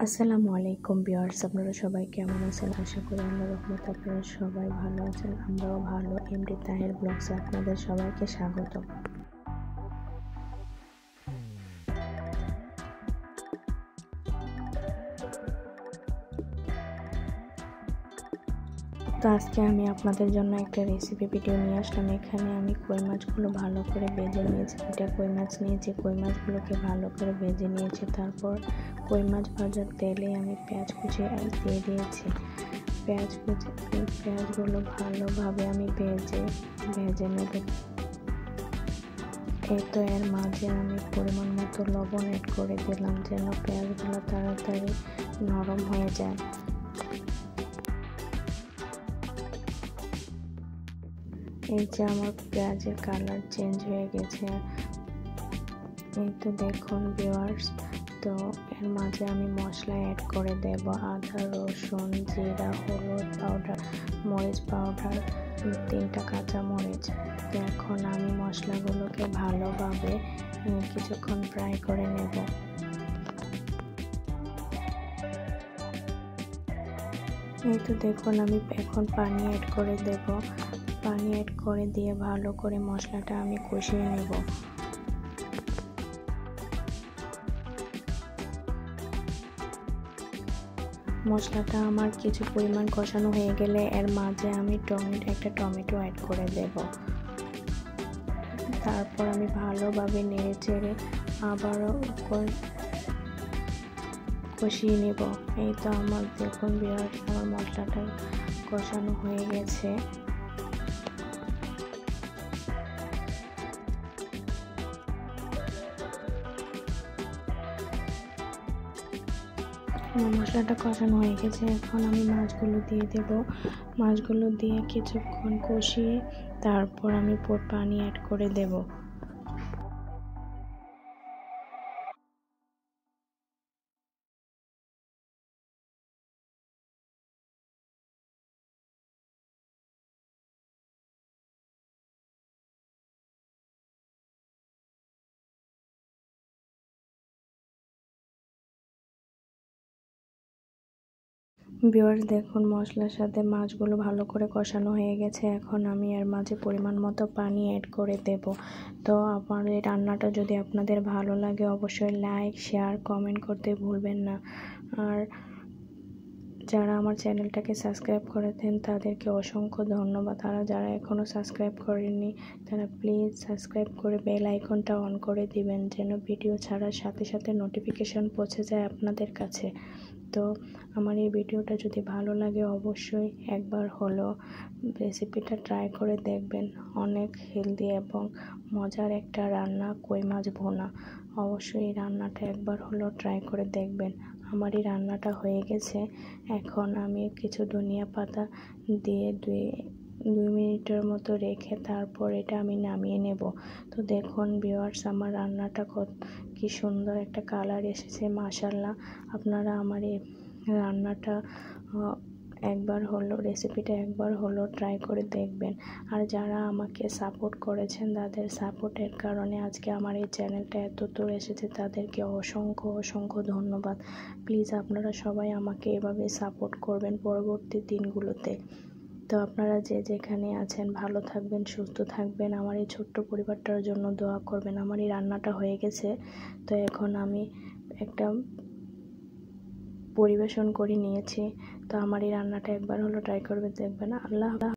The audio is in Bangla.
আসসালামু আলাইকুম ভিউয়ার্স, আপনারা সবাই কেমন আছেন? আশা করি আল্লাহর রহমতে আপনারা সবাই ভালো আছেন। আমরাও ভালো। এমডি তাহের ব্লগসে আপনাদের সবাইকে স্বাগত। তো আজকে আমি আপনাদের জন্য একটা রেসিপি ভিডিও নিয়ে আসলাম। এখানে আমি কই মাছগুলো ভালো করে ভেজে নিয়েছি। দুটা কই মাছ নিয়েছি, কই মাছগুলোকে ভালো করে ভেজে নিয়েছি। তারপর কই মাছ ভাজার তেলে আমি পেঁয়াজ কুচি দিয়ে দিয়েছি। পেঁয়াজগুলো ভালোভাবে আমি ভেজে নেব। তো এর মাঝে আমি পরিমাণ মতো লবণ অ্যাড করে দিলাম, যেন পেঁয়াজগুলো তাড়াতাড়ি নরম হয়ে যায়। এই যে আমার পেঁয়াজের কালার চেঞ্জ হয়ে গেছে। এই তো দেখুন ভিউয়ার্স, তো এর মাঝে আমি মশলা অ্যাড করে দেব। আদা, রসুন, জিরা, হলুদ পাউডার, মরিচ পাউডার, 3টা কাঁচা মরিচ। তো এখন আমি মশলাগুলোকে ভালোভাবে কিছুক্ষণ ফ্রাই করে নেব। এই তো দেখুন আমি এখন পানি অ্যাড করে দেব। পানি অ্যাড করে দিয়ে ভালো করে মশলাটা আমি কষিয়ে নেব। মশলাটা আমার কিছু পরিমাণ কষানো হয়ে গেলে এর মাঝে আমি একটা টমেটো অ্যাড করে দেব। তারপর আমি ভালোভাবে নেড়েচেড়ে আবারও কষিয়ে নেব। এই তো আমার দেখুন ভিউয়ার্স, আমার মশলাটা কষানো হয়ে গেছে। আমার মশলাটা কষানো হয়ে গেছে। এখন আমি মাছগুলো দিয়ে দেব। মাছগুলো দিয়ে কিছুক্ষণ কষিয়ে তারপর আমি পানি অ্যাড করে দেব। ভিউয়ার্স দেখুন, মশলার সাথে মাছগুলো ভালো করে কষানো হয়ে গেছে। এখন আমি এর মাঝে পরিমাণ মতো পানি অ্যাড করে দেব। তো আমার এই রান্নাটা যদি আপনাদের ভালো লাগে অবশ্যই লাইক, শেয়ার, কমেন্ট করতে ভুলবেন না। আর যারা আমার চ্যানেলটাকে সাবস্ক্রাইব করেছেন তাদেরকে অসংখ্য ধন্যবাদ। যারা এখনও সাবস্ক্রাইব করেননি তারা প্লিজ সাবস্ক্রাইব করে বেল আইকনটা অন করে দিবেন, যেন ভিডিও ছাড়ার সাথে সাথে নোটিফিকেশন পৌঁছে যায় আপনাদের কাছে। তো আমার এই ভিডিওটা যদি ভালো লাগে অবশ্যই একবার হলো রেসিপিটা ট্রাই করে দেখবেন। অনেক হেলদি এবং মজার একটা রান্না, কই মাছ ভুনা। অবশ্যই এই রান্নাটা একবার হলো ট্রাই করে দেখবেন। আমার এই রান্নাটা হয়ে গেছে। এখন আমি কিছু ধনিয়া পাতা দিয়ে দুই মিনিটের মতো রেখে তারপর এটা আমি নামিয়ে নেব। তো দেখুন ভিউয়ার্স, আমার রান্নাটা কি সুন্দর একটা কালার এসেছে, মাশাআল্লাহ। আপনারা আমার এই রান্নাটা রেসিপিটা একবার হলো ট্রাই করে দেখবেন। আর যারা আমাকে সাপোর্ট করেছেন তাদের সাপোর্টের কারণে আজকে আমার এই চ্যানেলটা এত দূর এসেছে, তাদেরকে অসংখ্য ধন্যবাদ। প্লিজ আপনারা সবাই আমাকে এভাবে সাপোর্ট করবেন পরবর্তী দিনগুলোতে। তো আপনারা যে যেখানে আছেন ভালো থাকবেন, সুস্থ থাকবেন। আমার এই ছোট্ট পরিবারটার জন্য দোয়া করবেন। আমার এই রান্নাটা হয়ে গেছে, তো এখন আমি একটা পরিবেশন করে নিয়েছি। তো আমার এই রান্নাটা একবার হলো ট্রাই করবে দেখবেন। আল্লাহ।